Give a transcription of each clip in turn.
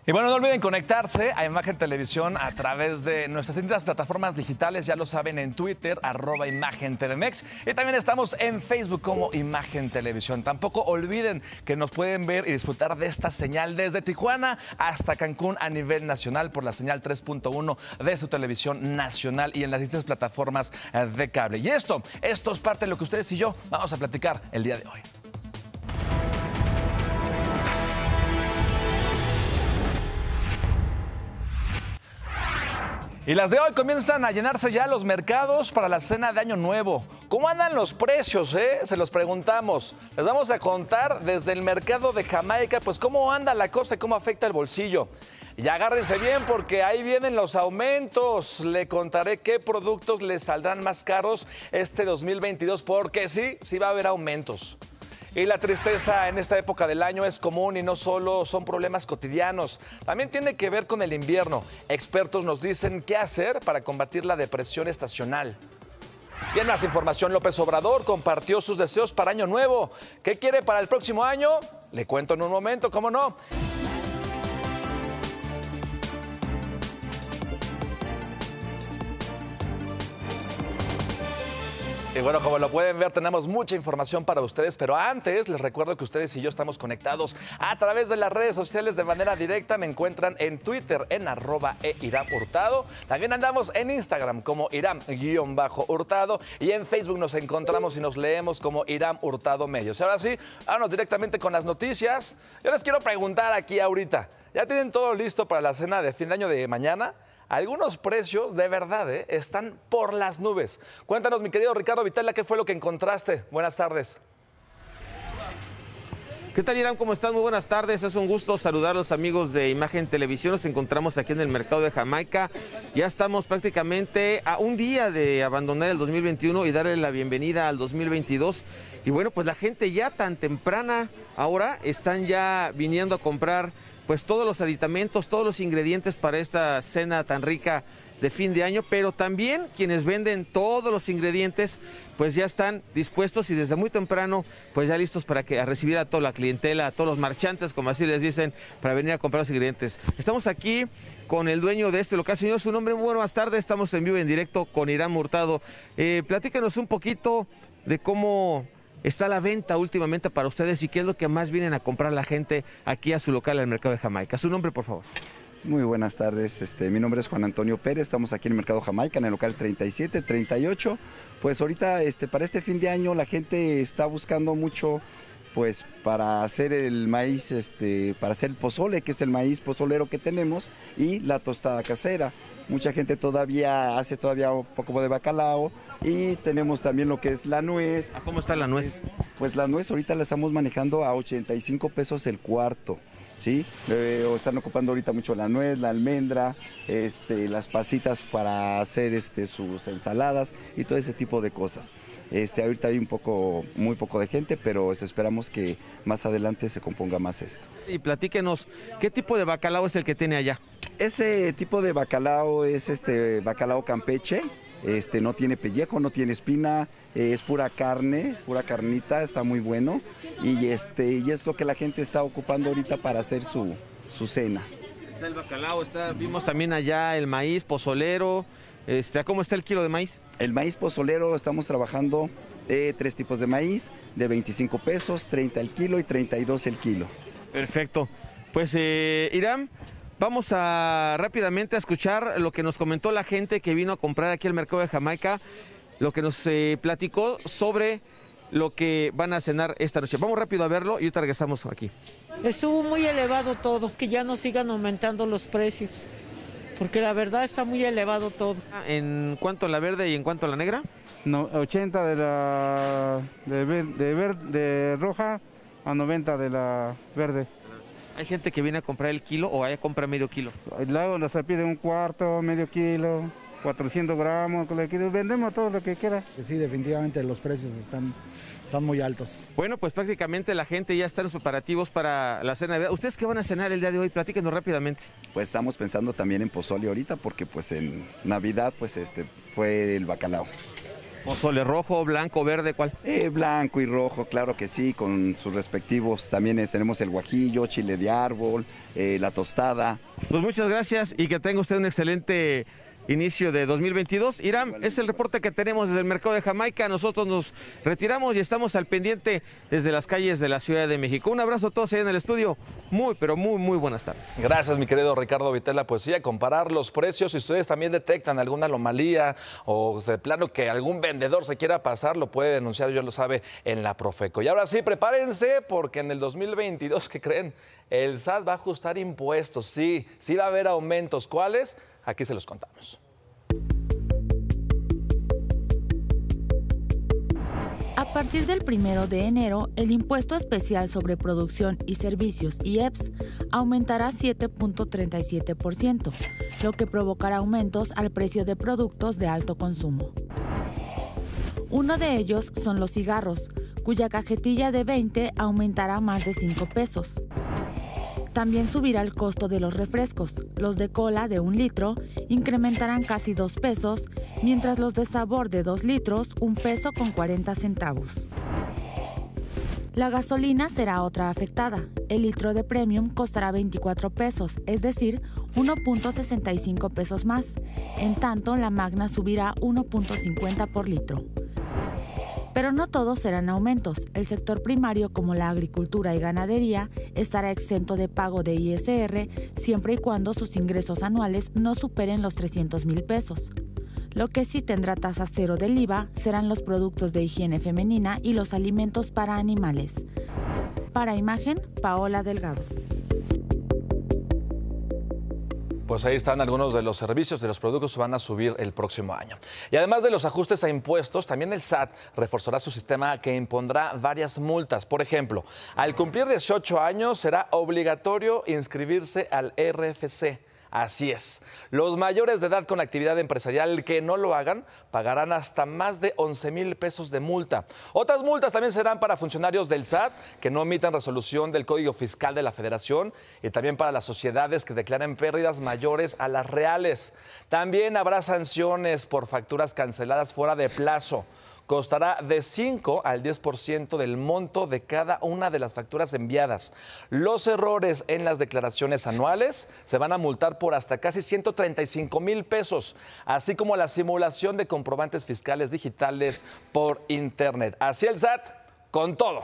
Y bueno, no olviden conectarse a Imagen Televisión a través de nuestras distintas plataformas digitales, ya lo saben, en Twitter, @ImagenTVMex, y también estamos en Facebook como Imagen Televisión. Tampoco olviden que nos pueden ver y disfrutar de esta señal desde Tijuana hasta Cancún a nivel nacional por la señal 3.1 de su televisión nacional y en las distintas plataformas de cable. Y esto es parte de lo que ustedes y yo vamos a platicar el día de hoy. Y las de hoy comienzan a llenarse ya los mercados para la cena de Año Nuevo. ¿Cómo andan los precios, Se los preguntamos. Les vamos a contar desde el mercado de Jamaica, pues cómo anda la cosa y cómo afecta el bolsillo. Y agárrense bien porque ahí vienen los aumentos. Le contaré qué productos les saldrán más caros este 2022, porque sí va a haber aumentos. Y la tristeza en esta época del año es común y no solo son problemas cotidianos, también tiene que ver con el invierno. Expertos nos dicen qué hacer para combatir la depresión estacional. Bien, más información. López Obrador compartió sus deseos para Año Nuevo. ¿Qué quiere para el próximo año? Le cuento en un momento, ¿cómo no? Y bueno, como lo pueden ver, tenemos mucha información para ustedes, pero antes les recuerdo que ustedes y yo estamos conectados a través de las redes sociales de manera directa. Me encuentran en Twitter en @IramHurtado. También andamos en Instagram como Iram_Hurtado y en Facebook nos encontramos y nos leemos como Iram Hurtado Medios. Y ahora sí, vámonos directamente con las noticias. Yo les quiero preguntar aquí ahorita, ¿ya tienen todo listo para la cena de fin de año de mañana? Algunos precios, de verdad, están por las nubes. Cuéntanos, mi querido Ricardo Vitela, ¿qué fue lo que encontraste? Buenas tardes. ¿Qué tal, Irán? ¿Cómo están? Muy buenas tardes. Es un gusto saludar a los amigos de Imagen Televisión. Nos encontramos aquí en el mercado de Jamaica. Ya estamos prácticamente a un día de abandonar el 2021 y darle la bienvenida al 2022. Y bueno, pues la gente ya tan temprana ahora están ya viniendo a comprar pues todos los aditamentos, todos los ingredientes para esta cena tan rica de fin de año, pero también quienes venden todos los ingredientes pues ya están dispuestos y desde muy temprano pues ya listos para a recibir a toda la clientela, a todos los marchantes, como así les dicen, para venir a comprar los ingredientes. Estamos aquí con el dueño de este local. Señor, su nombre, muy buenas tardes, estamos en vivo en directo con Iram Hurtado. Platícanos un poquito de cómo está la venta últimamente para ustedes y qué es lo que más vienen a comprar la gente aquí a su local, al mercado de Jamaica. Su nombre, por favor. Muy buenas tardes, mi nombre es Juan Antonio Pérez, estamos aquí en el mercado Jamaica, en el local 37, 38. Pues ahorita, para este fin de año la gente está buscando mucho, pues para hacer el maíz, para hacer el pozole, que es el maíz pozolero que tenemos, y la tostada casera. Mucha gente todavía hace un poco de bacalao y tenemos también lo que es la nuez. ¿Cómo está la nuez? Pues la nuez ahorita la estamos manejando a 85 pesos el cuarto, ¿sí? Están ocupando ahorita mucho la nuez, la almendra, las pasitas para hacer sus ensaladas y todo ese tipo de cosas. Ahorita hay muy poco de gente, pero esperamos que más adelante se componga más esto. Y platíquenos, ¿qué tipo de bacalao es el que tiene allá? Ese tipo de bacalao es bacalao campeche. No tiene pellejo, no tiene espina, es pura carne, pura carnita, está muy bueno. Y es lo que la gente está ocupando ahorita para hacer su cena. Está el bacalao, vimos también allá el maíz pozolero. ¿Cómo está el kilo de maíz? El maíz pozolero estamos trabajando 3 tipos de maíz, de 25 pesos, 30 el kilo y 32 el kilo. Perfecto. Pues Iram, vamos rápidamente a escuchar lo que nos comentó la gente que vino a comprar aquí al mercado de Jamaica, lo que nos platicó sobre lo que van a cenar esta noche. Vamos rápido a verlo y ahorita regresamos aquí. Estuvo muy elevado todo, que ya no sigan aumentando los precios, porque la verdad está muy elevado todo. ¿En cuánto la verde y en cuánto la negra? No, 80 de roja a 90 de la verde. ¿Hay gente que viene a comprar el kilo o a comprar medio kilo? Luego se pide un cuarto, medio kilo, 400 gramos, vendemos todo lo que quiera. Sí, definitivamente los precios están muy altos. Bueno, pues prácticamente la gente ya está en los preparativos para la cena de Navidad. ¿Ustedes qué van a cenar el día de hoy? Platíquenos rápidamente. Pues estamos pensando también en pozole ahorita, porque pues en Navidad pues fue el bacalao. Pozole rojo, blanco, verde, ¿cuál? Blanco y rojo, claro que sí, con sus respectivos. También tenemos el guajillo, chile de árbol, la tostada. Pues muchas gracias y que tenga usted un excelente inicio de 2022. Irán, es el reporte que tenemos desde el mercado de Jamaica. Nosotros nos retiramos y estamos al pendiente desde las calles de la Ciudad de México. Un abrazo a todos ahí en el estudio. Pero muy buenas tardes. Gracias, mi querido Ricardo Vitela. Pues sí, a comparar los precios. Si ustedes también detectan alguna anomalía o de plano que algún vendedor se quiera pasar, lo puede denunciar, ya lo sabe, en la Profeco. Y ahora sí, prepárense porque en el 2022, ¿qué creen? El SAT va a ajustar impuestos. Sí va a haber aumentos. ¿Cuáles? Aquí se los contamos. A partir del 1 de enero, el impuesto especial sobre producción y servicios IEPS aumentará 7.37%, lo que provocará aumentos al precio de productos de alto consumo. Uno de ellos son los cigarros, cuya cajetilla de 20 aumentará más de 5 pesos. También subirá el costo de los refrescos. Los de cola de 1 litro incrementarán casi 2 pesos, mientras los de sabor de 2 litros, 1 peso con 40 centavos. La gasolina será otra afectada. El litro de premium costará 24 pesos, es decir, 1.65 pesos más. En tanto, la magna subirá 1.50 por litro. Pero no todos serán aumentos. El sector primario, como la agricultura y ganadería, estará exento de pago de ISR siempre y cuando sus ingresos anuales no superen los 300,000 pesos. Lo que sí tendrá tasa cero del IVA serán los productos de higiene femenina y los alimentos para animales. Para Imagen, Paola Delgado. Pues ahí están algunos de los servicios de los productos que van a subir el próximo año. Y además de los ajustes a impuestos, también el SAT reforzará su sistema que impondrá varias multas. Por ejemplo, al cumplir 18 años será obligatorio inscribirse al RFC. Así es. Los mayores de edad con actividad empresarial que no lo hagan pagarán hasta más de 11,000 pesos de multa. Otras multas también serán para funcionarios del SAT que no emitan resolución del Código Fiscal de la Federación y también para las sociedades que declaren pérdidas mayores a las reales. También habrá sanciones por facturas canceladas fuera de plazo. Costará de 5 al 10% del monto de cada una de las facturas enviadas. Los errores en las declaraciones anuales se van a multar por hasta casi 135,000 pesos, así como la simulación de comprobantes fiscales digitales por Internet. Así el SAT con todo.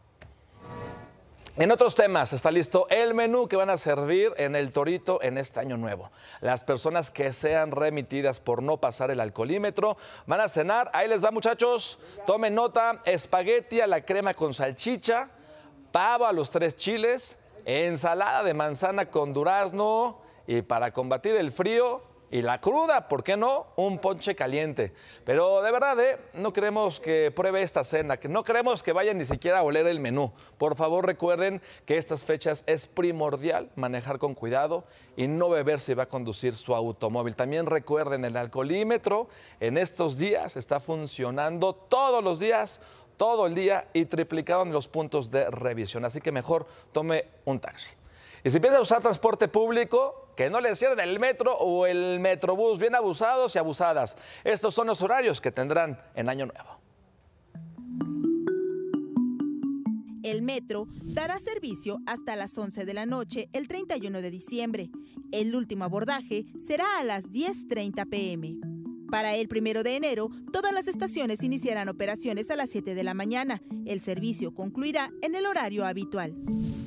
En otros temas, está listo el menú que van a servir en el Torito en este año nuevo. Las personas que sean remitidas por no pasar el alcoholímetro van a cenar. Ahí les va, muchachos. Tomen nota: espagueti a la crema con salchicha, pavo a los 3 chiles, ensalada de manzana con durazno y para combatir el frío y la cruda, ¿por qué no? Un ponche caliente. Pero de verdad, no queremos que pruebe esta cena, que no queremos que vayan ni siquiera a oler el menú. Por favor, recuerden que estas fechas es primordial manejar con cuidado y no beber si va a conducir su automóvil. También recuerden, el alcoholímetro en estos días está funcionando todos los días, todo el día y triplicado en los puntos de revisión. Así que mejor tome un taxi. Y si piensa usar transporte público, que no le cierren el metro o el metrobús, bien abusados y abusadas. Estos son los horarios que tendrán en Año Nuevo. El metro dará servicio hasta las 11 de la noche el 31 de diciembre. El último abordaje será a las 10:30 p.m. Para el 1 de enero, todas las estaciones iniciarán operaciones a las 7 de la mañana. El servicio concluirá en el horario habitual.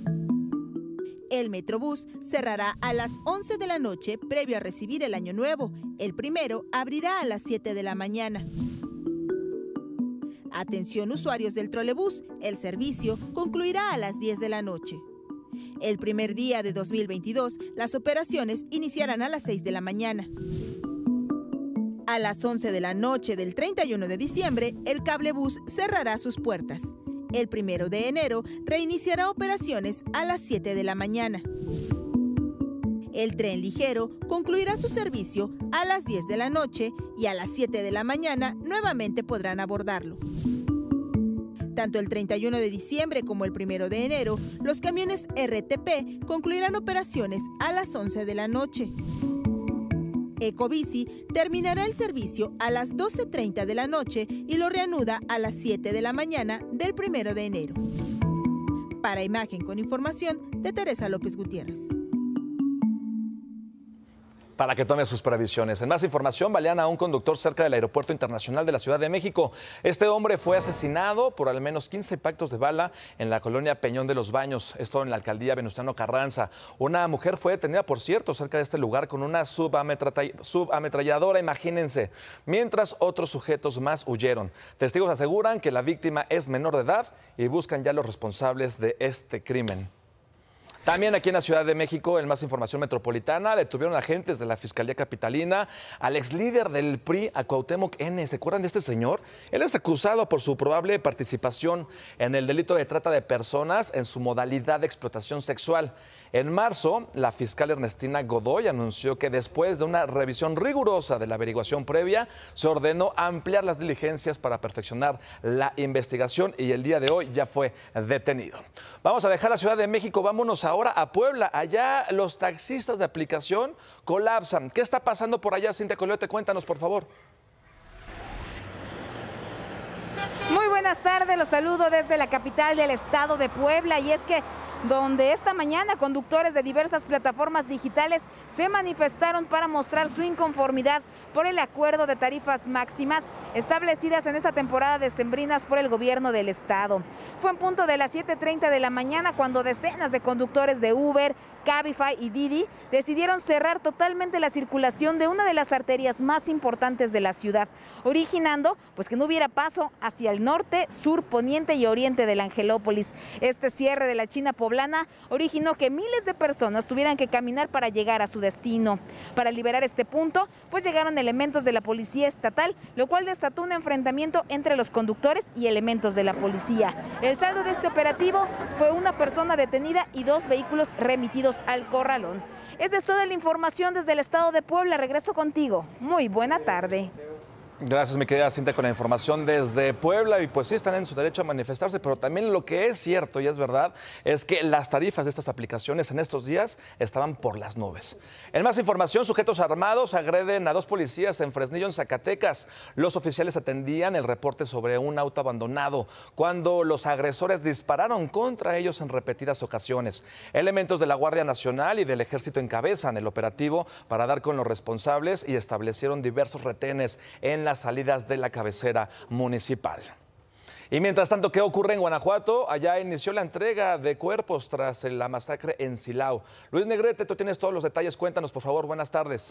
El Metrobús cerrará a las 11 de la noche previo a recibir el Año Nuevo. El primero abrirá a las 7 de la mañana. Atención usuarios del trolebús, el servicio concluirá a las 10 de la noche. El primer día de 2022, las operaciones iniciarán a las 6 de la mañana. A las 11 de la noche del 31 de diciembre, el cablebús cerrará sus puertas. El 1 de enero reiniciará operaciones a las 7 de la mañana. El tren ligero concluirá su servicio a las 10 de la noche y a las 7 de la mañana nuevamente podrán abordarlo. Tanto el 31 de diciembre como el 1 de enero, los camiones RTP concluirán operaciones a las 11 de la noche. Ecobici terminará el servicio a las 12:30 de la noche y lo reanuda a las 7 de la mañana del 1 de enero. Para Imagen con información de Teresa López Gutiérrez. Para que tome sus previsiones. En más información, balean a un conductor cerca del Aeropuerto Internacional de la Ciudad de México. Este hombre fue asesinado por al menos 15 impactos de bala en la colonia Peñón de los Baños, esto en la alcaldía Venustiano Carranza. Una mujer fue detenida, por cierto, cerca de este lugar con una subametralladora, imagínense, mientras otros sujetos más huyeron. Testigos aseguran que la víctima es menor de edad y buscan ya los responsables de este crimen. También aquí en la Ciudad de México, en Más Información Metropolitana, detuvieron agentes de la Fiscalía Capitalina al ex líder del PRI, a Cuauhtémoc N. ¿Se acuerdan de este señor? Él es acusado por su probable participación en el delito de trata de personas en su modalidad de explotación sexual. En marzo, la fiscal Ernestina Godoy anunció que después de una revisión rigurosa de la averiguación previa, se ordenó ampliar las diligencias para perfeccionar la investigación y el día de hoy ya fue detenido. Vamos a dejar la Ciudad de México, vámonos ahora a Puebla. Allá los taxistas de aplicación colapsan. ¿Qué está pasando por allá, Cintia Coyote? Cuéntanos, por favor. Muy buenas tardes, los saludo desde la capital del estado de Puebla, y es que donde esta mañana conductores de diversas plataformas digitales se manifestaron para mostrar su inconformidad por el acuerdo de tarifas máximas establecidas en esta temporada decembrinas por el gobierno del estado. Fue en punto de las 7:30 de la mañana cuando decenas de conductores de Uber, Cabify y Didi decidieron cerrar totalmente la circulación de una de las arterias más importantes de la ciudad, originando pues que no hubiera paso hacia el norte, sur, poniente y oriente de la Angelópolis. Este cierre de la China poblana originó que miles de personas tuvieran que caminar para llegar a su destino. Para liberar este punto, pues llegaron elementos de la policía estatal, lo cual desató un enfrentamiento entre los conductores y elementos de la policía. El saldo de este operativo fue una persona detenida y 2 vehículos remitidos al corralón. Esta es toda la información desde el estado de Puebla. Regreso contigo. Muy buena tarde. Gracias, mi querida Cintia, con la información desde Puebla. Y pues sí, están en su derecho a manifestarse, pero también lo que es cierto y es verdad es que las tarifas de estas aplicaciones en estos días estaban por las nubes. En más información, sujetos armados agreden a 2 policías en Fresnillo, en Zacatecas. Los oficiales atendían el reporte sobre un auto abandonado cuando los agresores dispararon contra ellos en repetidas ocasiones. Elementos de la Guardia Nacional y del Ejército encabezan el operativo para dar con los responsables y establecieron diversos retenes en las salidas de la cabecera municipal. Y mientras tanto, ¿qué ocurre en Guanajuato? Allá inició la entrega de cuerpos tras la masacre en Silao. Luis Negrete, tú tienes todos los detalles, cuéntanos por favor, buenas tardes.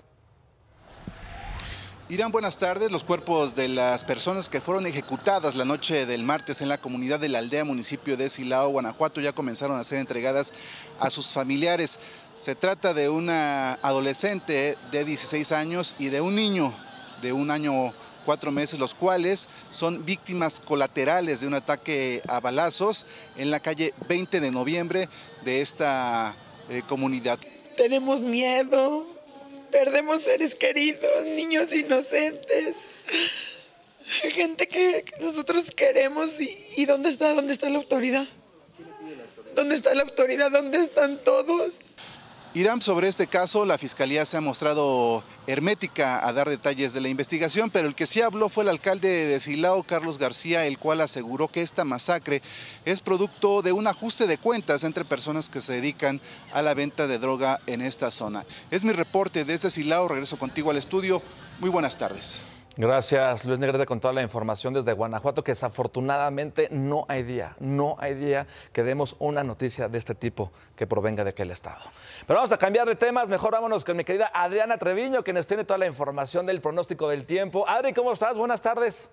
Irán, buenas tardes. Los cuerpos de las personas que fueron ejecutadas la noche del martes en la comunidad de la Aldea, municipio de Silao, Guanajuato, ya comenzaron a ser entregadas a sus familiares. Se trata de una adolescente de 16 años y de un niño de 1 año 4 meses, los cuales son víctimas colaterales de un ataque a balazos en la calle 20 de noviembre de esta comunidad. Tenemos miedo, perdemos seres queridos, niños inocentes, gente que nosotros queremos y ¿dónde está la autoridad? ¿Dónde está la autoridad? ¿Dónde están todos? Irán, sobre este caso, la Fiscalía se ha mostrado hermética a dar detalles de la investigación, pero el que sí habló fue el alcalde de Silao, Carlos García, el cual aseguró que esta masacre es producto de un ajuste de cuentas entre personas que se dedican a la venta de droga en esta zona. Es mi reporte desde Silao, regreso contigo al estudio. Muy buenas tardes. Gracias, Luis Negrete, con toda la información desde Guanajuato, que desafortunadamente no hay día que demos una noticia de este tipo que provenga de aquel estado. Pero vamos a cambiar de temas, mejor vámonos con mi querida Adriana Treviño, que nos tiene toda la información del pronóstico del tiempo. Adri, ¿cómo estás? Buenas tardes.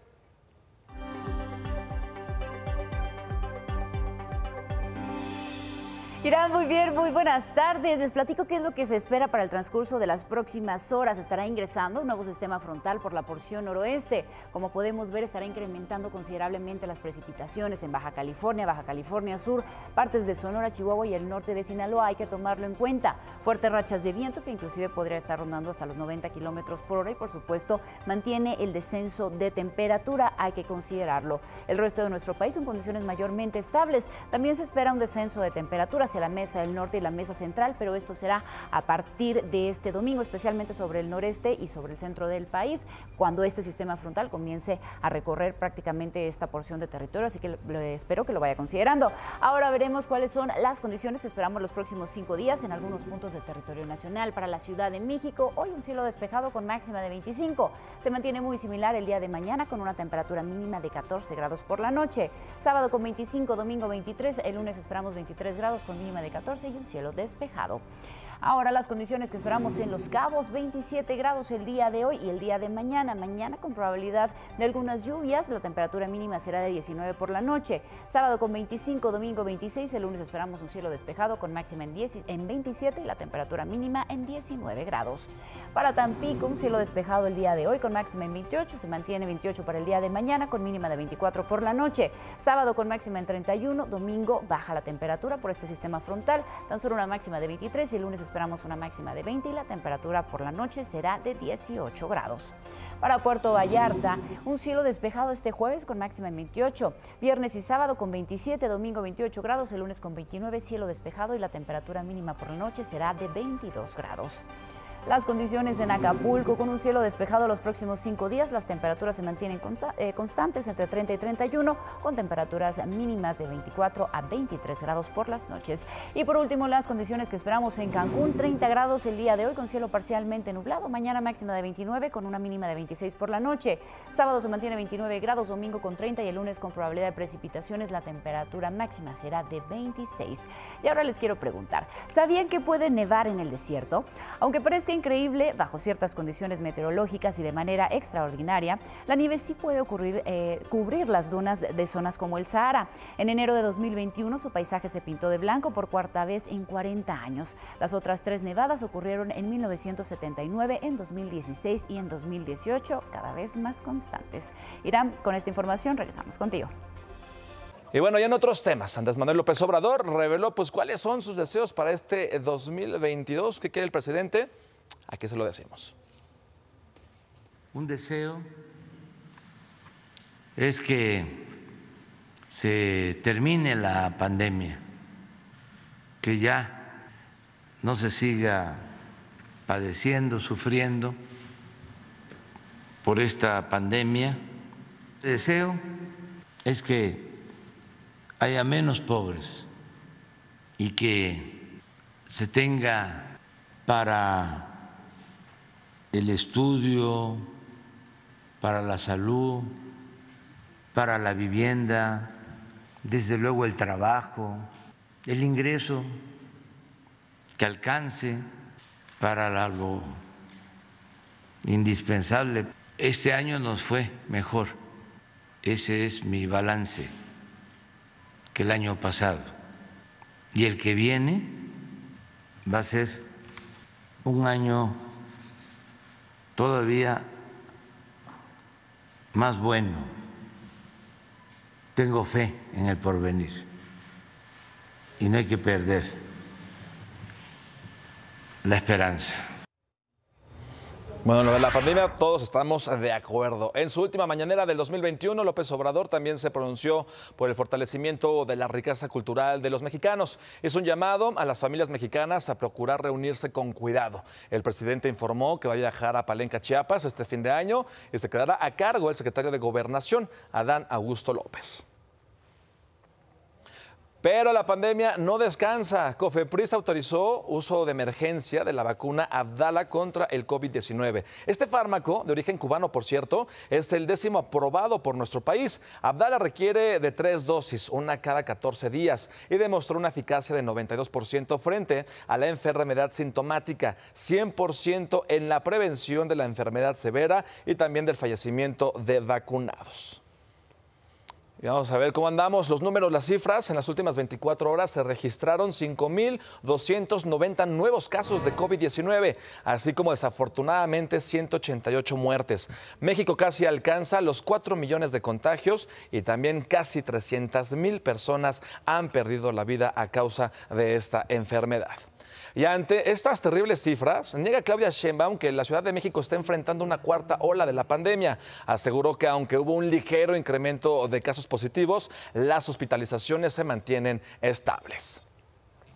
Irán, muy bien, muy buenas tardes. Les platico qué es lo que se espera para el transcurso de las próximas horas. Estará ingresando un nuevo sistema frontal por la porción noroeste. Como podemos ver, estará incrementando considerablemente las precipitaciones en Baja California Sur, partes de Sonora, Chihuahua y el norte de Sinaloa. Hay que tomarlo en cuenta. Fuertes rachas de viento que inclusive podría estar rondando hasta los 90 kilómetros por hora y, por supuesto, mantiene el descenso de temperatura. Hay que considerarlo. El resto de nuestro país son condiciones mayormente estables. También se espera un descenso de temperaturas. hacia la Mesa del Norte y la Mesa Central, pero esto será a partir de este domingo, especialmente sobre el noreste y sobre el centro del país, cuando este sistema frontal comience a recorrer prácticamente esta porción de territorio, así que espero que lo vaya considerando. Ahora veremos cuáles son las condiciones que esperamos los próximos 5 días en algunos puntos del territorio nacional. Para la Ciudad de México, hoy un cielo despejado con máxima de 25. Se mantiene muy similar el día de mañana con una temperatura mínima de 14 grados por la noche. Sábado con 25, domingo 23, el lunes esperamos 23 grados con mínima de 14 y un cielo despejado. Ahora las condiciones que esperamos en Los Cabos, 27 grados el día de hoy y el día de mañana. Mañana con probabilidad de algunas lluvias, la temperatura mínima será de 19 por la noche. Sábado con 25, domingo 26, el lunes esperamos un cielo despejado con máxima en 27 y la temperatura mínima en 19 grados. Para Tampico, un cielo despejado el día de hoy con máxima en 28, se mantiene 28 para el día de mañana con mínima de 24 por la noche. Sábado con máxima en 31, domingo baja la temperatura por este sistema frontal, tan solo una máxima de 23 y el lunes esperamos una máxima de 20 y la temperatura por la noche será de 18 grados. Para Puerto Vallarta, un cielo despejado este jueves con máxima en 28, viernes y sábado con 27, domingo 28 grados, el lunes con 29, cielo despejado y la temperatura mínima por la noche será de 22 grados. Las condiciones en Acapulco, con un cielo despejado los próximos 5 días, las temperaturas se mantienen constantes entre 30 y 31, con temperaturas mínimas de 24 a 23 grados por las noches. Y por último, las condiciones que esperamos en Cancún, 30 grados el día de hoy con cielo parcialmente nublado, mañana máxima de 29 con una mínima de 26 por la noche. Sábado se mantiene 29 grados, domingo con 30 y el lunes con probabilidad de precipitaciones, la temperatura máxima será de 26. Y ahora les quiero preguntar, ¿sabían que puede nevar en el desierto? Aunque parezca increíble, bajo ciertas condiciones meteorológicas y de manera extraordinaria, la nieve sí puede cubrir las dunas de zonas como el Sahara. En enero de 2021 su paisaje se pintó de blanco por cuarta vez en 40 años. Las otras 3 nevadas ocurrieron en 1979, en 2016 y en 2018, cada vez más constantes. Irán, con esta información regresamos contigo. Y bueno, ya en otros temas, Andrés Manuel López Obrador reveló pues cuáles son sus deseos para este 2022. ¿Qué quiere el presidente? Aquí se lo decimos. Un deseo es que se termine la pandemia, que ya no se siga padeciendo, sufriendo por esta pandemia. El deseo es que haya menos pobres y que se tenga para el estudio, para la salud, para la vivienda, desde luego el trabajo, el ingreso que alcance para lo indispensable. Este año nos fue mejor, ese es mi balance, que el año pasado. Y el que viene va a ser un año todavía más bueno. Tengo fe en el porvenir y no hay que perder la esperanza. Bueno, lo de la pandemia todos estamos de acuerdo. En su última mañanera del 2021, López Obrador también se pronunció por el fortalecimiento de la riqueza cultural de los mexicanos. Es un llamado a las familias mexicanas a procurar reunirse con cuidado. El presidente informó que va a viajar a Palenque, Chiapas, este fin de año y se quedará a cargo el secretario de Gobernación, Adán Augusto López. Pero la pandemia no descansa. COFEPRIS autorizó uso de emergencia de la vacuna Abdala contra el COVID-19. Este fármaco, de origen cubano por cierto, es el 10º aprobado por nuestro país. Abdala requiere de 3 dosis, una cada 14 días, y demostró una eficacia de 92% frente a la enfermedad sintomática, 100% en la prevención de la enfermedad severa y también del fallecimiento de vacunados. Y vamos a ver cómo andamos. Los números, las cifras. En las últimas 24 horas se registraron 5.290 nuevos casos de COVID-19, así como desafortunadamente 188 muertes. México casi alcanza los 4 millones de contagios y también casi 300,000 personas han perdido la vida a causa de esta enfermedad. Y ante estas terribles cifras, niega Claudia Sheinbaum que la Ciudad de México está enfrentando una cuarta ola de la pandemia. Aseguró que aunque hubo un ligero incremento de casos positivos, las hospitalizaciones se mantienen estables.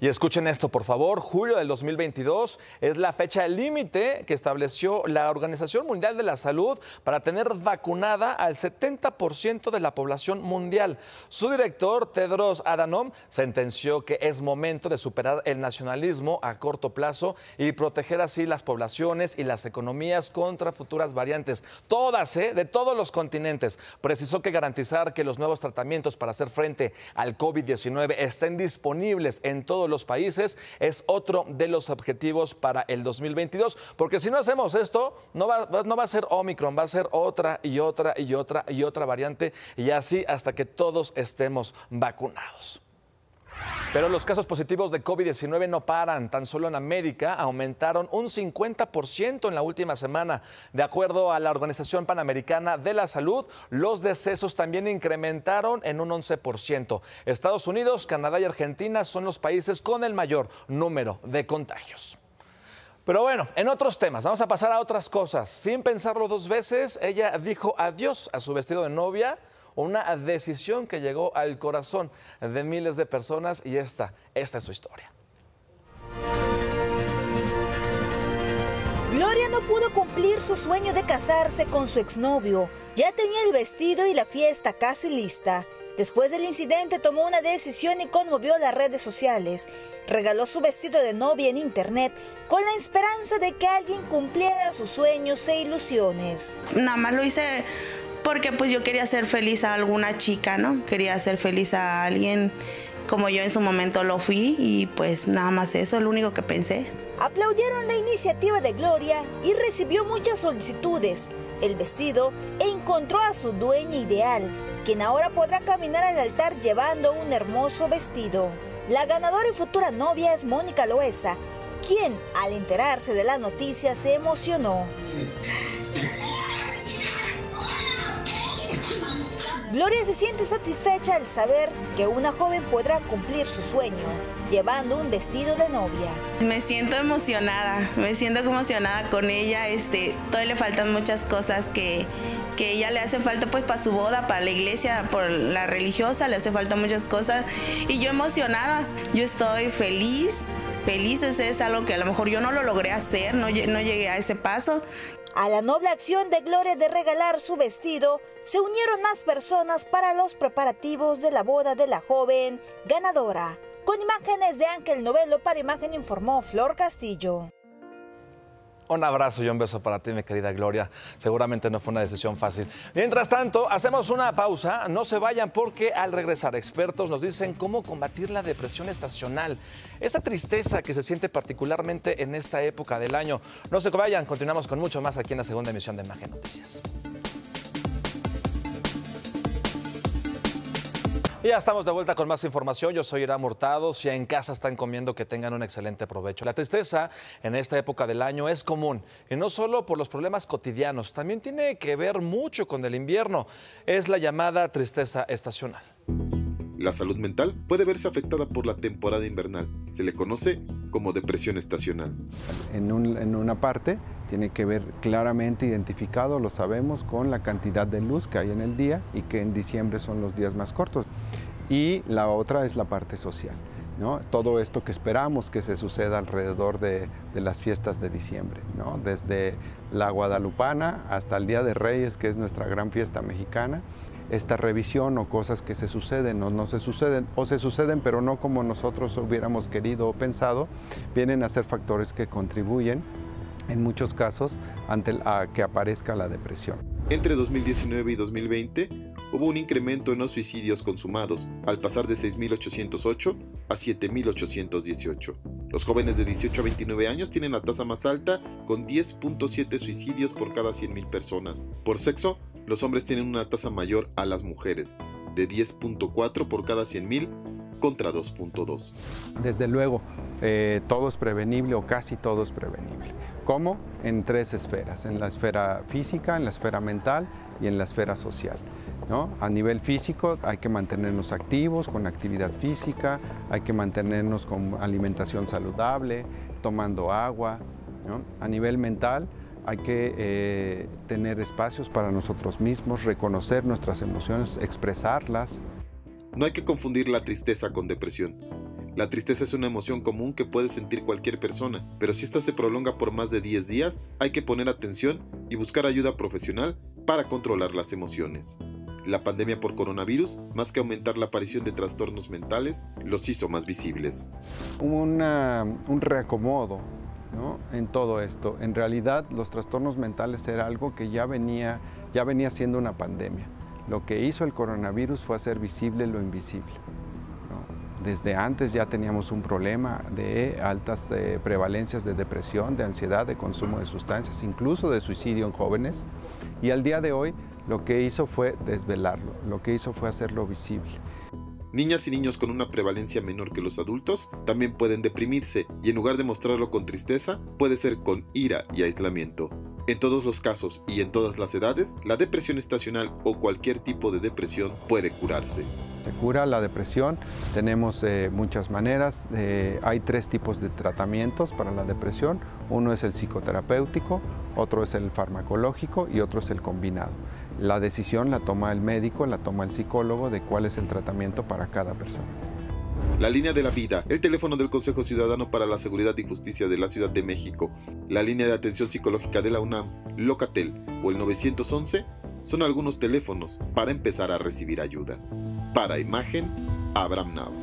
Y escuchen esto, por favor, julio del 2022 es la fecha límite que estableció la Organización Mundial de la Salud para tener vacunada al 70% de la población mundial. Su director, Tedros Adhanom, sentenció que es momento de superar el nacionalismo a corto plazo y proteger así las poblaciones y las economías contra futuras variantes, todas, de todos los continentes. Precisó que garantizar que los nuevos tratamientos para hacer frente al COVID-19 estén disponibles en todos los países es otro de los objetivos para el 2022, porque si no hacemos esto, no va a ser Omicron, va a ser otra y otra y otra y otra variante, y así hasta que todos estemos vacunados. Pero los casos positivos de COVID-19 no paran. Tan solo en América aumentaron un 50% en la última semana. De acuerdo a la Organización Panamericana de la Salud, los decesos también incrementaron en un 11%. Estados Unidos, Canadá y Argentina son los países con el mayor número de contagios. Pero bueno, en otros temas, vamos a pasar a otras cosas. Sin pensarlo dos veces, ella dijo adiós a su vestido de novia. Una decisión que llegó al corazón de miles de personas y esta es su historia. Gloria no pudo cumplir su sueño de casarse con su exnovio. Ya tenía el vestido y la fiesta casi lista. Después del incidente tomó una decisión y conmovió las redes sociales. Regaló su vestido de novia en internet con la esperanza de que alguien cumpliera sus sueños e ilusiones. Nada más lo hice porque pues yo quería hacer feliz a alguna chica, ¿no? Quería hacer feliz a alguien como yo en su momento lo fui y pues nada más eso, es lo único que pensé. Aplaudieron la iniciativa de Gloria y recibió muchas solicitudes. El vestido encontró a su dueña ideal, quien ahora podrá caminar al altar llevando un hermoso vestido. La ganadora y futura novia es Mónica Loesa, quien al enterarse de la noticia se emocionó. Gloria se siente satisfecha al saber que una joven podrá cumplir su sueño, llevando un vestido de novia. Me siento emocionada con ella. Todavía le faltan muchas cosas que ella le hace falta pues para su boda, para la iglesia, por la religiosa, le hace falta muchas cosas. Y yo emocionada, yo estoy feliz, eso es algo que a lo mejor yo no lo logré hacer, no llegué a ese paso. A la noble acción de Gloria de regalar su vestido, se unieron más personas para los preparativos de la boda de la joven ganadora. Con imágenes de Ángel Novelo, para Imagen informó Flor Castillo. Un abrazo y un beso para ti, mi querida Gloria. Seguramente no fue una decisión fácil. Mientras tanto, hacemos una pausa. No se vayan porque al regresar expertos nos dicen cómo combatir la depresión estacional. Esa tristeza que se siente particularmente en esta época del año. No se vayan, continuamos con mucho más aquí en la segunda emisión de Imagen Noticias. Y ya estamos de vuelta con más información. Yo soy Iram Hurtado. Si en casa están comiendo, que tengan un excelente provecho. La tristeza en esta época del año es común, y no solo por los problemas cotidianos, también tiene que ver mucho con el invierno. Es la llamada tristeza estacional. La salud mental puede verse afectada por la temporada invernal. Se le conoce como depresión estacional. En una parte tiene que ver claramente identificado, lo sabemos, con la cantidad de luz que hay en el día y que en diciembre son los días más cortos. Y la otra es la parte social, ¿no? Todo esto que esperamos que se suceda alrededor de las fiestas de diciembre, ¿no? Desde la Guadalupana hasta el Día de Reyes, que es nuestra gran fiesta mexicana. Esta revisión o cosas que se suceden o no se suceden, o se suceden pero no como nosotros hubiéramos querido o pensado, vienen a ser factores que contribuyen en muchos casos a que aparezca la depresión. Entre 2019 y 2020 hubo un incremento en los suicidios consumados, al pasar de 6.808 a 7.818. Los jóvenes de 18 a 29 años tienen la tasa más alta, con 10.7 suicidios por cada 100.000 personas. Por sexo, los hombres tienen una tasa mayor a las mujeres, de 10.4 por cada 100.000 contra 2.2. Desde luego, todo es prevenible o casi todo es prevenible. ¿Cómo? En tres esferas, en la esfera física, en la esfera mental y en la esfera social, ¿no? A nivel físico hay que mantenernos activos con actividad física, hay que mantenernos con alimentación saludable, tomando agua, ¿no? A nivel mental hay que tener espacios para nosotros mismos, reconocer nuestras emociones, expresarlas. No hay que confundir la tristeza con depresión. La tristeza es una emoción común que puede sentir cualquier persona, pero si esta se prolonga por más de 10 días, hay que poner atención y buscar ayuda profesional para controlar las emociones. La pandemia por coronavirus, más que aumentar la aparición de trastornos mentales, los hizo más visibles. Hubo un reacomodo, ¿no?, en todo esto. En realidad, los trastornos mentales era algo que ya venía siendo una pandemia. Lo que hizo el coronavirus fue hacer visible lo invisible, ¿no? Desde antes ya teníamos un problema de altas prevalencias de depresión, de ansiedad, de consumo de sustancias, incluso de suicidio en jóvenes. Y al día de hoy, lo que hizo fue desvelarlo, lo que hizo fue hacerlo visible. Niñas y niños con una prevalencia menor que los adultos también pueden deprimirse y en lugar de mostrarlo con tristeza, puede ser con ira y aislamiento. En todos los casos y en todas las edades, la depresión estacional o cualquier tipo de depresión puede curarse. Se cura la depresión, tenemos muchas maneras, hay 3 tipos de tratamientos para la depresión. Uno es el psicoterapéutico, otro es el farmacológico y otro es el combinado. La decisión la toma el médico, la toma el psicólogo de cuál es el tratamiento para cada persona. La línea de la vida, el teléfono del Consejo Ciudadano para la Seguridad y Justicia de la Ciudad de México, la línea de atención psicológica de la UNAM, Locatel o el 911 son algunos teléfonos para empezar a recibir ayuda. Para Imagen, Abraham Nava.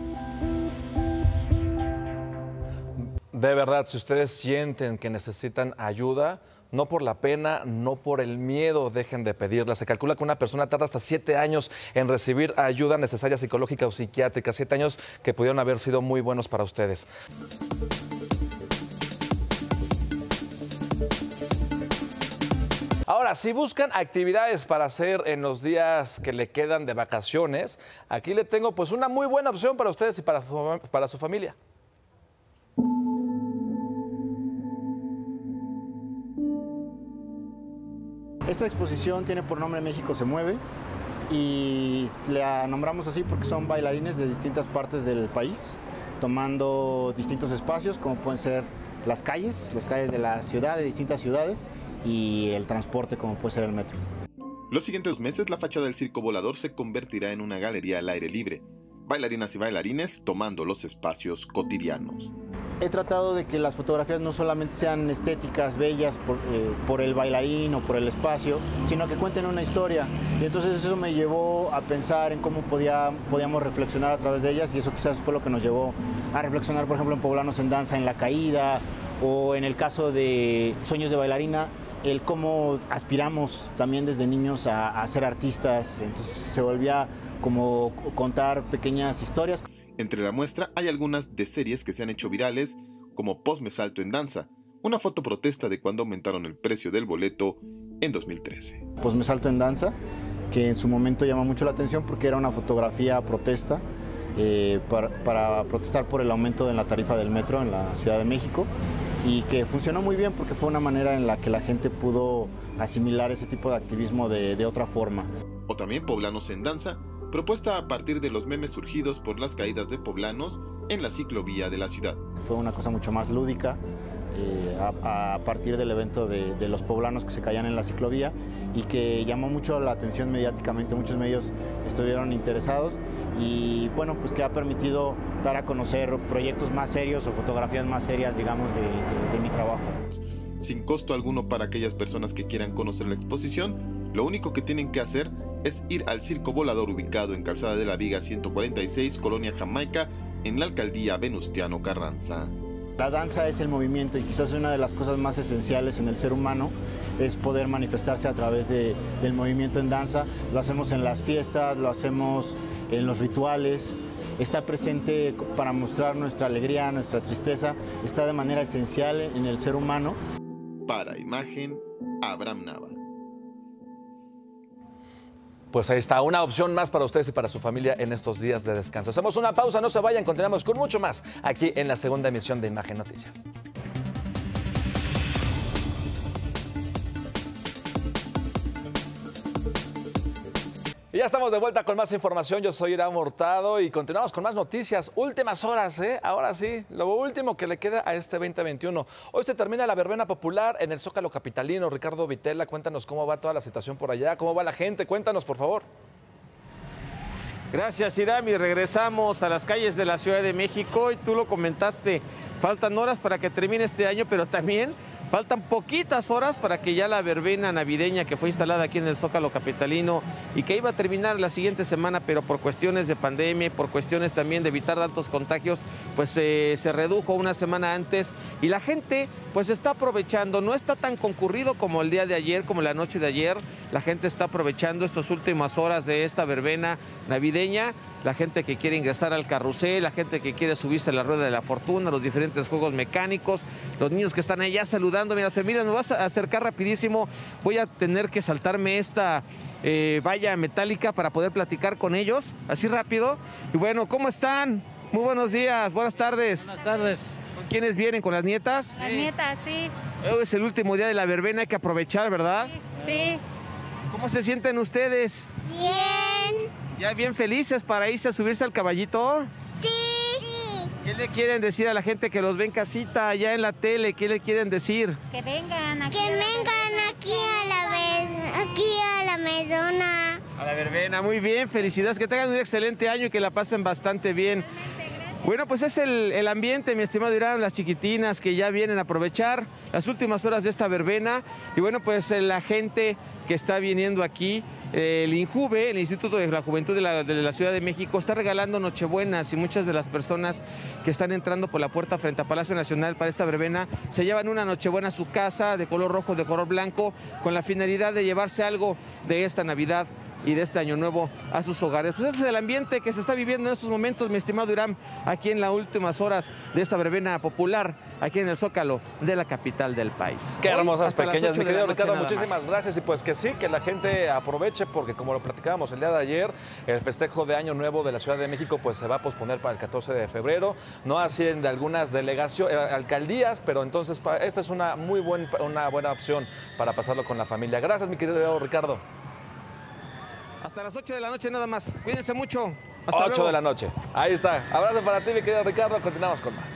De verdad, si ustedes sienten que necesitan ayuda, no por la pena, no por el miedo, dejen de pedirla. Se calcula que una persona tarda hasta 7 años en recibir ayuda necesaria psicológica o psiquiátrica. 7 años que pudieron haber sido muy buenos para ustedes. Ahora, si buscan actividades para hacer en los días que le quedan de vacaciones, aquí le tengo pues una muy buena opción para ustedes y para su familia. Esta exposición tiene por nombre México se mueve y la nombramos así porque son bailarines de distintas partes del país, tomando distintos espacios como pueden ser las calles de la ciudad, de distintas ciudades, y el transporte como puede ser el metro. Los siguientes meses la fachada del Circo Volador se convertirá en una galería al aire libre, bailarinas y bailarines tomando los espacios cotidianos. He tratado de que las fotografías no solamente sean estéticas, bellas por el bailarín o por el espacio, sino que cuenten una historia. Y entonces eso me llevó a pensar en cómo podíamos reflexionar a través de ellas, y eso quizás fue lo que nos llevó a reflexionar, por ejemplo, en Poblanos en Danza, en La Caída, o en el caso de Sueños de Bailarina, el cómo aspiramos también desde niños a ser artistas. Entonces se volvía como contar pequeñas historias. Entre la muestra hay algunas de series que se han hecho virales, como Post Me Salto en Danza, una foto protesta de cuando aumentaron el precio del boleto en 2013. Post Me Salto en Danza, que en su momento llamó mucho la atención porque era una fotografía protesta para protestar por el aumento en la tarifa del metro en la Ciudad de México, y que funcionó muy bien porque fue una manera en la que la gente pudo asimilar ese tipo de activismo de otra forma. O también Poblanos en Danza, propuesta a partir de los memes surgidos por las caídas de poblanos en la ciclovía de la ciudad. Fue una cosa mucho más lúdica a partir del evento de los poblanos que se caían en la ciclovía, y que llamó mucho la atención mediáticamente. Muchos medios estuvieron interesados y bueno, pues que ha permitido dar a conocer proyectos más serios o fotografías más serias, digamos, de mi trabajo. Sin costo alguno para aquellas personas que quieran conocer la exposición, lo único que tienen que hacer es ir al Circo Volador, ubicado en Calzada de la Viga 146, Colonia Jamaica, en la alcaldía Venustiano Carranza. La danza es el movimiento, y quizás una de las cosas más esenciales en el ser humano es poder manifestarse a través del movimiento en danza. Lo hacemos en las fiestas, lo hacemos en los rituales, está presente para mostrar nuestra alegría, nuestra tristeza, está de manera esencial en el ser humano. Para Imagen, Abraham Nava. Pues ahí está, una opción más para ustedes y para su familia en estos días de descanso. Hacemos una pausa, no se vayan, continuamos con mucho más aquí en la segunda emisión de Imagen Noticias. Y ya estamos de vuelta con más información. Yo soy Irán Hurtado y continuamos con más noticias. Últimas horas, ahora sí, lo último que le queda a este 2021. Hoy se termina la verbena popular en el Zócalo capitalino. Ricardo Vitela, cuéntanos cómo va toda la situación por allá, cómo va la gente. Cuéntanos, por favor. Gracias, Iram, y regresamos a las calles de la Ciudad de México y tú lo comentaste, faltan horas para que termine este año, pero también faltan poquitas horas para que ya la verbena navideña que fue instalada aquí en el Zócalo capitalino y que iba a terminar la siguiente semana, pero por cuestiones de pandemia, por cuestiones también de evitar tantos contagios, pues se redujo una semana antes y la gente pues está aprovechando, no está tan concurrido como el día de ayer, como la noche de ayer, la gente está aprovechando estas últimas horas de esta verbena navideña, la gente que quiere ingresar al carrusel, la gente que quiere subirse a la rueda de la fortuna, los diferentes juegos mecánicos, los niños que están allá saludando. Mira, familia, nos vas a acercar rapidísimo. Voy a tener que saltarme esta valla metálica para poder platicar con ellos, así rápido. Y bueno, ¿cómo están? Muy buenos días, buenas tardes. Buenas tardes. ¿Con quiénes vienen? ¿Con las nietas? Las nietas, sí. Hoy es el último día de la verbena, hay que aprovechar, ¿verdad? Sí. ¿Cómo se sienten ustedes? Bien. ¿Ya bien felices para irse a subirse al caballito? Sí. ¿Qué le quieren decir a la gente que los ve en casita, allá en la tele? ¿Qué le quieren decir? Que vengan aquí. Que vengan aquí a la Medona. A la verbena, muy bien, felicidades, que tengan un excelente año y que la pasen bastante bien. Bueno, pues es el ambiente, mi estimado Irán, las chiquitinas que ya vienen a aprovechar las últimas horas de esta verbena. Y bueno, pues la gente que está viniendo aquí, el INJUVE, el Instituto de la Juventud de la Ciudad de México, está regalando nochebuenas y muchas de las personas que están entrando por la puerta frente a Palacio Nacional para esta verbena se llevan una nochebuena a su casa de color rojo, de color blanco, con la finalidad de llevarse algo de esta Navidad y de este año nuevo a sus hogares. Pues ese es el ambiente que se está viviendo en estos momentos, mi estimado Irán, aquí en las últimas horas de esta verbena popular, aquí en el Zócalo de la capital del país. Qué hermosas pequeñas, mi querido Ricardo, nada muchísimas más. gracias. Y pues que sí, que la gente aproveche, porque como lo platicábamos el día de ayer, el festejo de Año Nuevo de la Ciudad de México pues se va a posponer para el 14 de febrero, no así en de algunas delegaciones, alcaldías, pero entonces esta es una buena opción para pasarlo con la familia. Gracias, mi querido Ricardo. Hasta las 8 de la noche nada más. Cuídense mucho. Hasta 8 luego. de la noche. Ahí está. Abrazo para ti, mi querido Ricardo. Continuamos con más.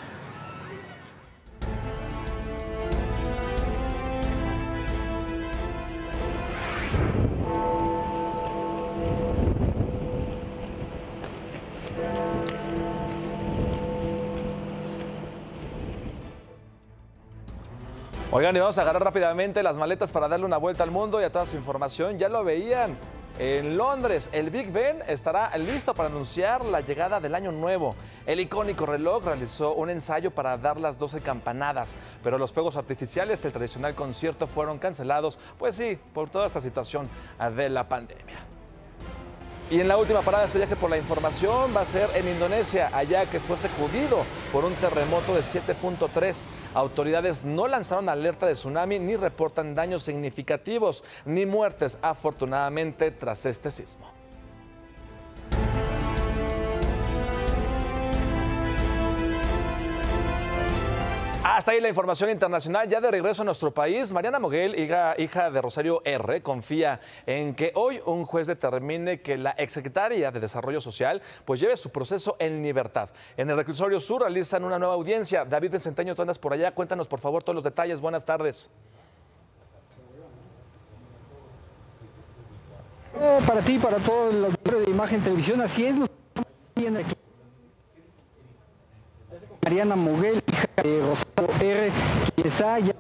Oigan, y vamos a agarrar rápidamente las maletas para darle una vuelta al mundo y a toda su información. Ya lo veían. En Londres, el Big Ben estará listo para anunciar la llegada del Año Nuevo. El icónico reloj realizó un ensayo para dar las 12 campanadas, pero los fuegos artificiales, el tradicional concierto, fueron cancelados, pues sí, por toda esta situación de la pandemia. Y en la última parada de este viaje por la información va a ser en Indonesia, allá que fue sacudido por un terremoto de 7.3. Autoridades no lanzaron alerta de tsunami ni reportan daños significativos ni muertes, afortunadamente, tras este sismo. Hasta ahí la información internacional. Ya de regreso a nuestro país, Mariana Moguel, hija de Rosario R., confía en que hoy un juez determine que la exsecretaria de Desarrollo Social pues lleve su proceso en libertad. En el Reclusorio Sur realizan una nueva audiencia. David del Centeño, tú andas por allá. Cuéntanos, por favor, todos los detalles. Buenas tardes. Para ti, para todo el auditorio de Imagen Televisión, así es. Mariana Moguel, hija de Rosario R., quien está ya...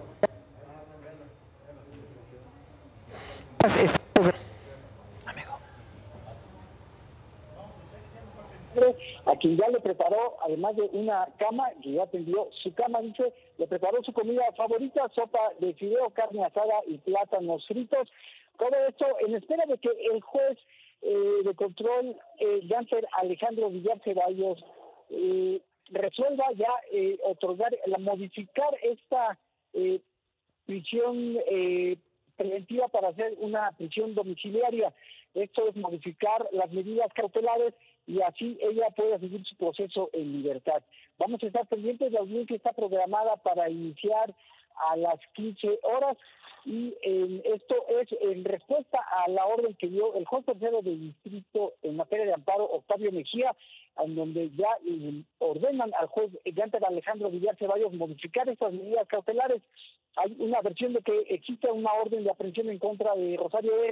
A quien ya le preparó, además de una cama, que ya atendió su cama, dice, le preparó su comida favorita, sopa de fideo, carne asada y plátanos fritos. Todo esto en espera de que el juez de control, Gánter Alejandro Villar Ceballos, resuelva ya modificar esta prisión preventiva para hacer una prisión domiciliaria. Esto es modificar las medidas cautelares y así ella pueda seguir su proceso en libertad. Vamos a estar pendientes. La audiencia está programada para iniciar a las 15 horas y esto es en respuesta a la orden que dio el juez tercero del distrito en materia de amparo, Octavio Mejía, en donde ya ordenan al juez Gánter Alejandro Villar Ceballos modificar estas medidas cautelares. Hay una versión de que existe una orden de aprehensión en contra de Rosario R.,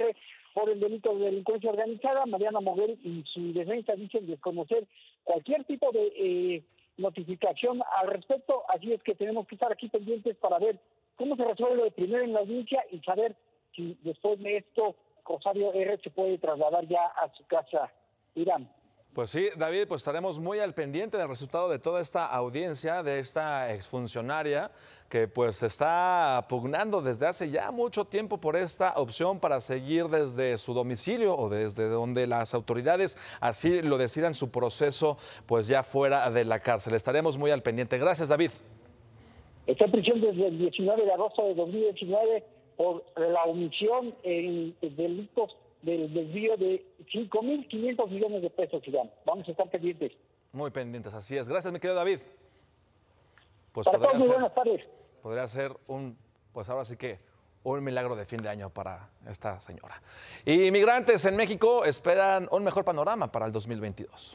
por el delito de delincuencia organizada. Mariana Moguel y su defensa dicen desconocer cualquier tipo de notificación al respecto, así es que tenemos que estar aquí pendientes para ver cómo se resuelve primero en la audiencia y saber si después de esto Rosario R. se puede trasladar ya a su casa, Irán. Pues sí, David, pues estaremos muy al pendiente del resultado de toda esta audiencia, de esta exfuncionaria que pues está pugnando desde hace ya mucho tiempo por esta opción para seguir desde su domicilio o desde donde las autoridades así lo decidan su proceso, pues ya fuera de la cárcel. Estaremos muy al pendiente. Gracias, David. Está en prisión desde el 19 de agosto de 2019 por la omisión en delitos del desvío de 5.500 millones de pesos, Iván. Vamos a estar pendientes. Muy pendientes, así es. Gracias, mi querido David. Pues para todos, muy buenas tardes. Podría ser pues ahora sí que un milagro de fin de año para esta señora. Y inmigrantes en México esperan un mejor panorama para el 2022.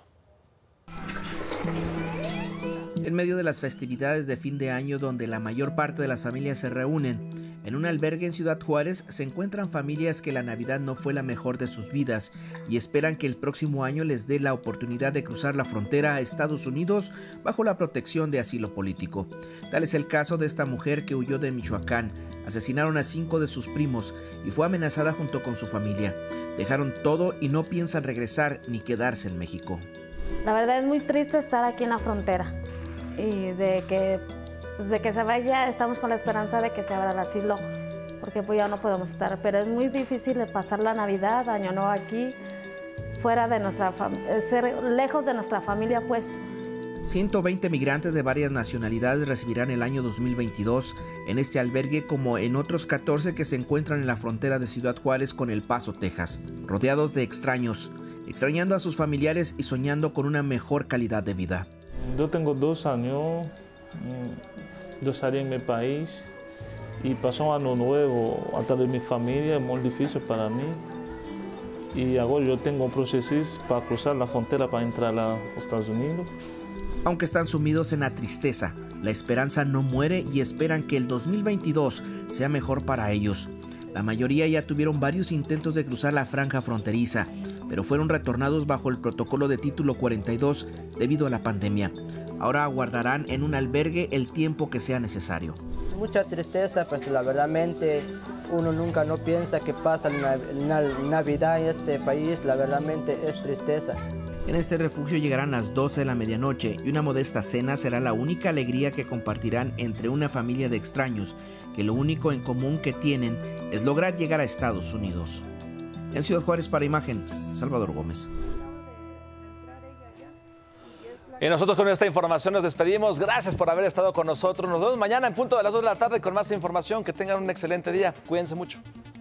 En medio de las festividades de fin de año donde la mayor parte de las familias se reúnen, en un albergue en Ciudad Juárez se encuentran familias que la Navidad no fue la mejor de sus vidas y esperan que el próximo año les dé la oportunidad de cruzar la frontera a Estados Unidos bajo la protección de asilo político. Tal es el caso de esta mujer que huyó de Michoacán. Asesinaron a 5 de sus primos y fue amenazada junto con su familia. Dejaron todo y no piensan regresar ni quedarse en México. La verdad es muy triste estar aquí en la frontera y de que se vaya, estamos con la esperanza de que se abra el asilo, porque pues ya no podemos estar, pero es muy difícil de pasar la Navidad, Año Nuevo aquí, fuera de nuestra ser lejos de nuestra familia, pues. 120 migrantes de varias nacionalidades recibirán el año 2022 en este albergue, como en otros 14 que se encuentran en la frontera de Ciudad Juárez con El Paso, Texas, rodeados de extraños, extrañando a sus familiares y soñando con una mejor calidad de vida. Yo tengo 2 años, yo salí en mi país y pasó un año nuevo hasta de mi familia, es muy difícil para mí. Y ahora yo tengo un proceso para cruzar la frontera para entrar a los Estados Unidos. Aunque están sumidos en la tristeza, la esperanza no muere y esperan que el 2022 sea mejor para ellos. La mayoría ya tuvieron varios intentos de cruzar la franja fronteriza, pero fueron retornados bajo el protocolo de título 42 debido a la pandemia. Ahora aguardarán en un albergue el tiempo que sea necesario. Mucha tristeza, pues la verdadmente uno nunca no piensa que pasa Navidad en este país, la verdadmente es tristeza. En este refugio llegarán las 12 de la medianoche y una modesta cena será la única alegría que compartirán entre una familia de extraños que lo único en común que tienen es lograr llegar a Estados Unidos. En Ciudad Juárez, para Imagen, Salvador Gómez. Y nosotros con esta información nos despedimos. Gracias por haber estado con nosotros. Nos vemos mañana en punto de las 2 de la tarde con más información. Que tengan un excelente día. Cuídense mucho.